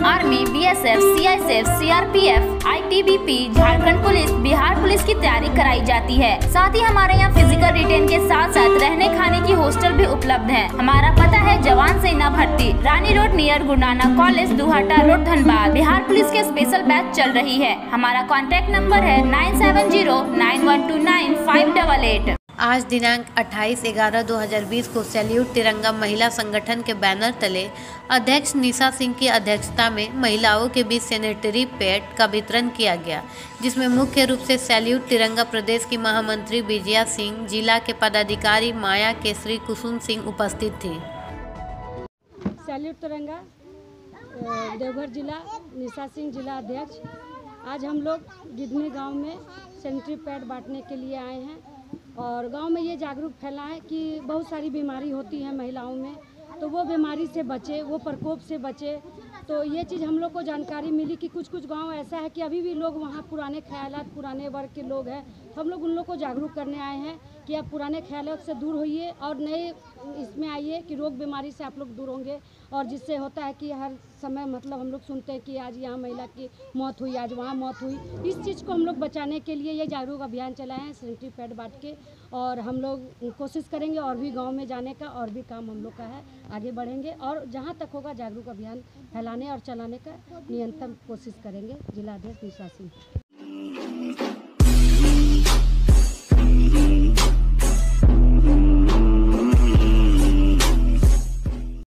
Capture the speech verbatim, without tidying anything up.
Army, B S F, C I S F, C R P F, I T B P, Jharkhand police, Bihar police की तैयारी कराई जाती है। साथ ही हमारे यहाँ फिजिकल रिटेन के साथ साथ रहने खाने की हॉस्टल भी उपलब्ध है। हमारा पता है जवान सेना भर्ती, रानी road near Guru Nanak college, Duhata road, Dhanbad. Bihar police के स्पेशल बैच चल रही है। हमारा कॉन्टैक्ट नंबर है nine seven zero nine one two nine five double eight. आज दिनांक अट्ठाईस ग्यारह दो हज़ार बीस को सैल्यूट तिरंगा महिला संगठन के बैनर तले अध्यक्ष निशा सिंह की अध्यक्षता में महिलाओं के बीच सैनिटरी पैड का वितरण किया गया, जिसमें मुख्य रूप से सैल्यूट तिरंगा प्रदेश की महामंत्री विजया सिंह, जिला के पदाधिकारी माया केसरी, कुसुम सिंह उपस्थित थी। सैल्यूट तिरंगा देवघर जिला, निशा सिंह जिला अध्यक्ष। आज हम लोग गिदनी गांव में सैनिटरी पैड बांटने के लिए आए हैं और गांव में ये जागरूक फैलाएं कि बहुत सारी बीमारी होती है महिलाओं में, तो वो बीमारी से बचे, वो प्रकोप से बचे। तो ये चीज़ हम लोग को जानकारी मिली कि कुछ कुछ गांव ऐसा है कि अभी भी लोग वहाँ पुराने ख्यालात, पुराने वर्ग के लोग हैं, तो हम लोग उन लोग को जागरूक करने आए हैं कि आप पुराने ख्यालों से दूर होइए और नए इसमें आइए कि रोग बीमारी से आप लोग दूर होंगे। और जिससे होता है कि हर समय मतलब हम लोग सुनते हैं कि आज यहाँ महिला की मौत हुई, आज वहाँ मौत हुई। इस चीज़ को हम लोग बचाने के लिए ये जागरूक अभियान चलाए हैं सैनिटरी पैड बांट के, और हम लोग कोशिश करेंगे और भी गाँव में जाने का, और भी काम हम लोग का है, आगे बढ़ेंगे और जहाँ तक होगा जागरूक अभियान फैलाने और चलाने का निरंतर कोशिश करेंगे। जिला अध्यक्ष निशा सिंह।